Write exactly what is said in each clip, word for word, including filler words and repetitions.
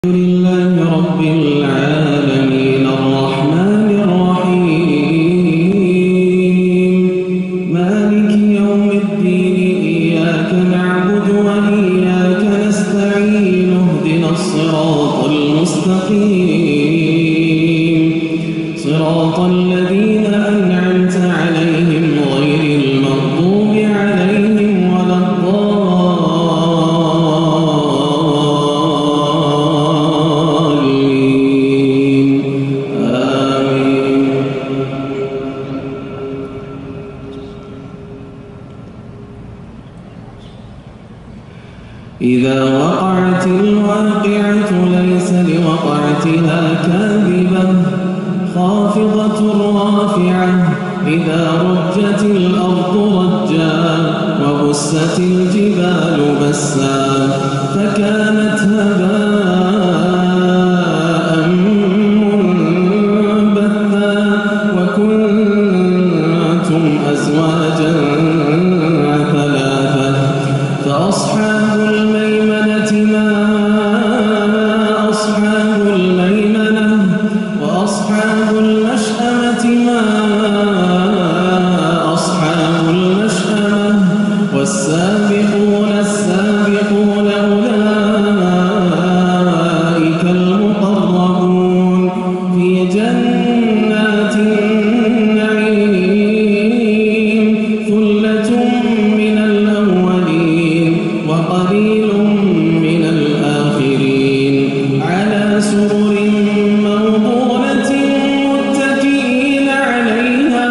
لله رب العالمين الرحمن الرحيم مالك يوم الدين إياك نعبد وإياك نستعين اهدنا الصراط المستقيم صراط الذين أنعمت عليهم غير المغضوب عليهم ولا إذا وقعت الواقعة ليس لوقعتها كاذبة خافضة رافعة إذا رجت الأرض رجا وبست الجبال بسا فكانت هباء منبثا وكنتم أزواجا ثلاثة فأصحاب الميمنة ما أصحاب الميمنة وأصحاب المشأمة ما أصحاب المشأمة والسابقون السابقون أولئك المقربون في جنات النعيم ثلة من الأولين وقليل من الآخرين على سرر موضونة متكئين عليها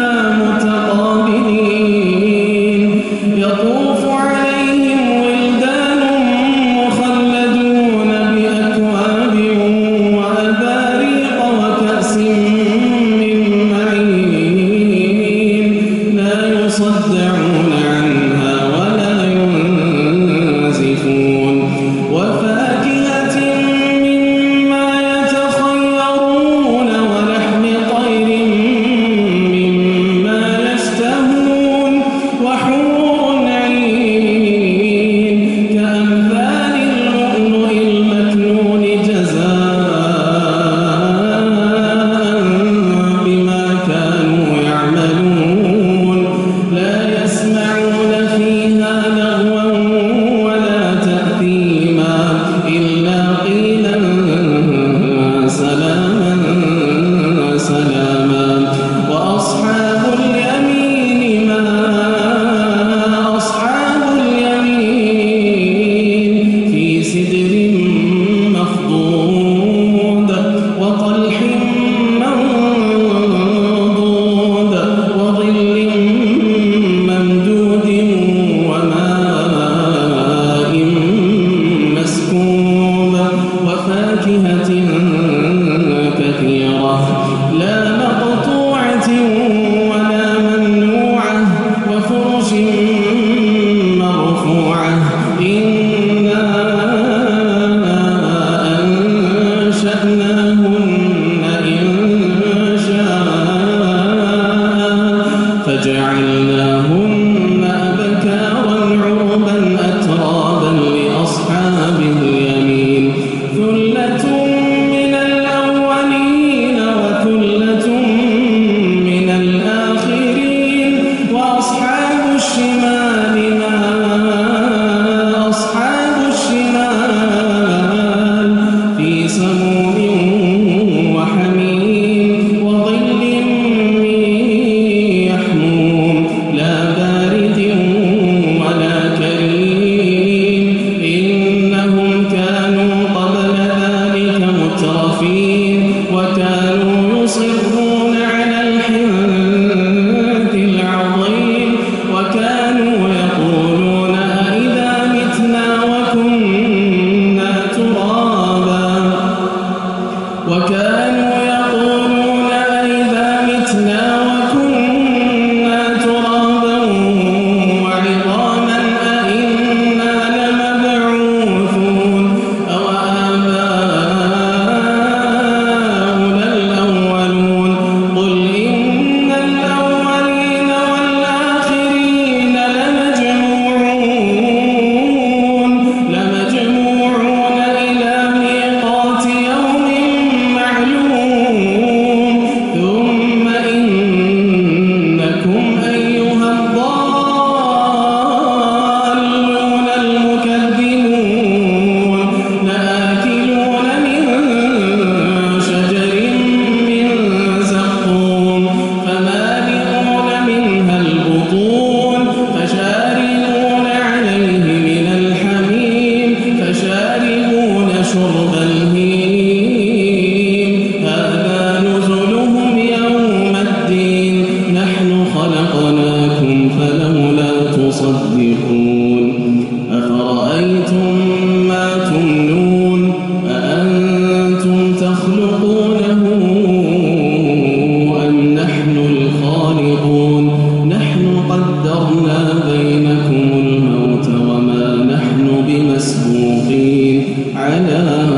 متقابلين يطوف عليهم ولدان مخلدون بأكواب وأباريق وكأس من معين لا يصدعون عنها ولا ينزفون وفاكهة مما يتخيرون ولحم طير مما يشتهون وحور عين كأمثال اللؤلؤ المكنون جزاء بما كانوا يعملون لا يسمعون فيها لغوا ولا تأثيما إلا قيلا سلاما سلاما وأصحاب اليمين ما أصحاب اليمين في سدر مخضود وطلح منضود وظل ممدود وماء مسكوب وفاكهة كثيرة لا مقطوعة ولا ممنوعة وفرش مرفوعة إنا أنشأناهن إنشاء فجعلناهن أبكارا عربا أترابا لأصحاب اليمين ثلة من الأولين وثلة الهيم هذا نزلهم يوم الدين نحن خلقناكم فلولا تصدقون أفرأيتم ما تمنون أأنتم تخلقونه أم نحن الخالقون نحن قدرنا بينكم الموت وما نحن بمسبوقين على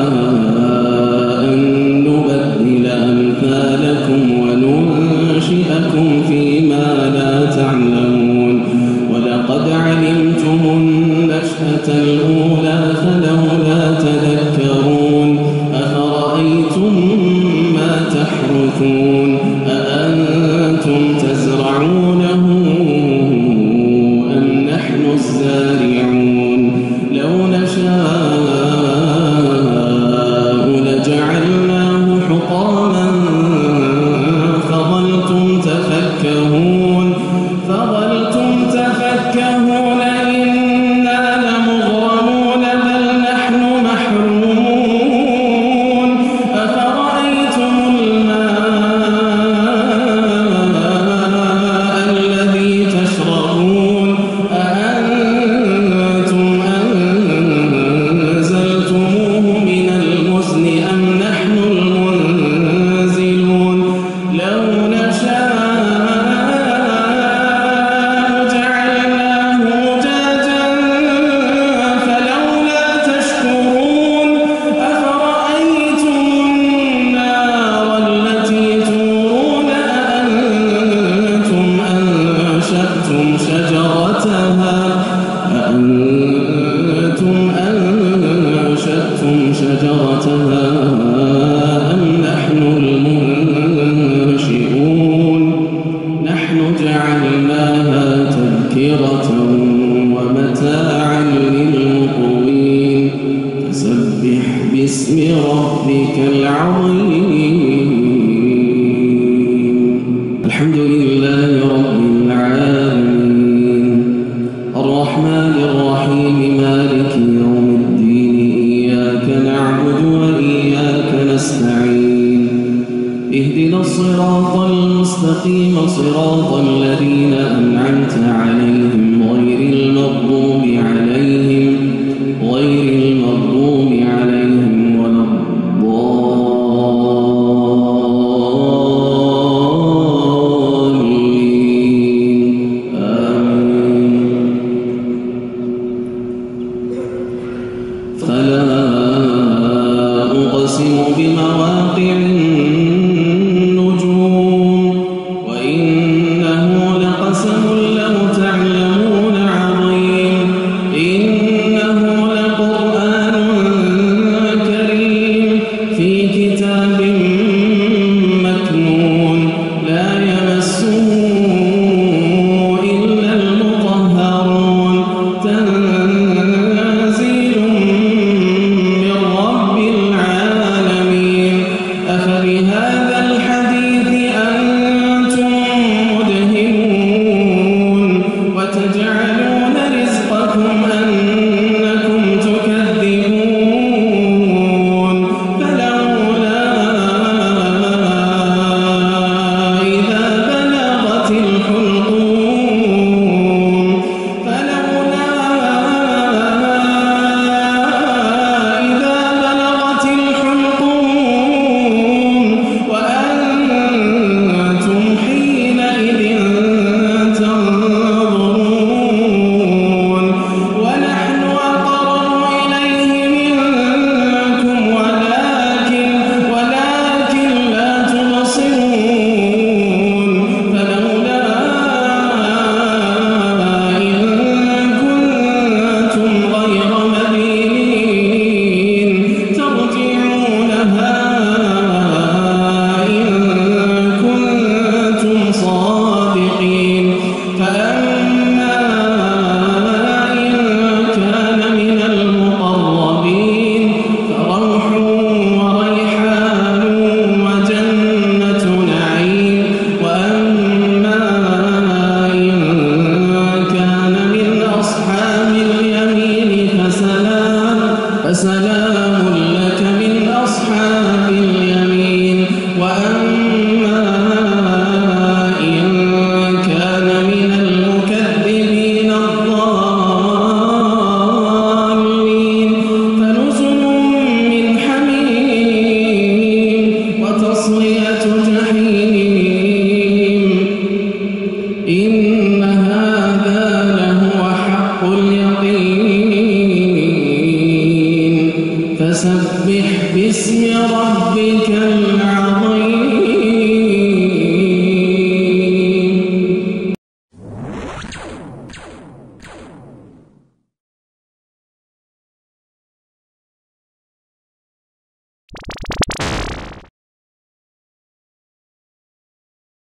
أن نبدل أمثالكم وننشئكم فيما لا تعلمون ولقد علمتم النشأة الأولى فلولا تذكرون أفرأيتم ما تحرثون أأنتم تزرعونه أم نحن الزارعون لو نشاء لجعلناه حطاما فظلتم تفكهون فظلتم تفكهون إنا لمغرمون بل نحن محرومون أفرأيتم الماء الذي تشربون أأنتم أنزلتموه من المزن أم نحن المنزلون لو نشاء جعلناه أجاجا فلولا تشكرون أفرأيتم النار التي تورون أأنتم أنشأتم شجرتها أأنتم أنشأتم شجرتها أم نحن المنشئون نحن جعلناها تذكرة ومتاعا للمقوين فسبح باسم ربك العظيم الحمد لله رب العالمين الرحمن الرحيم مالك يوم الدين إياك نعبد وإياك نستعين اهدنا الصراط المستقيم صراط الذين أنعمت عليهم غير المغضوب عليهم غير المغضوب عليهم ولا الضالين آمين فلا أقسم بمواقع النجوم وإنه لقسم لو تعلمون عظيم إنه لقرآن كريم في كتاب مكنون لا يمسه إلا المطهرون تنزيل من رب العالمين أفبهذا الحديث أنتم مدهنون وتجعلون رزقكم أنكم تكذبون فلولا ربك العظيم.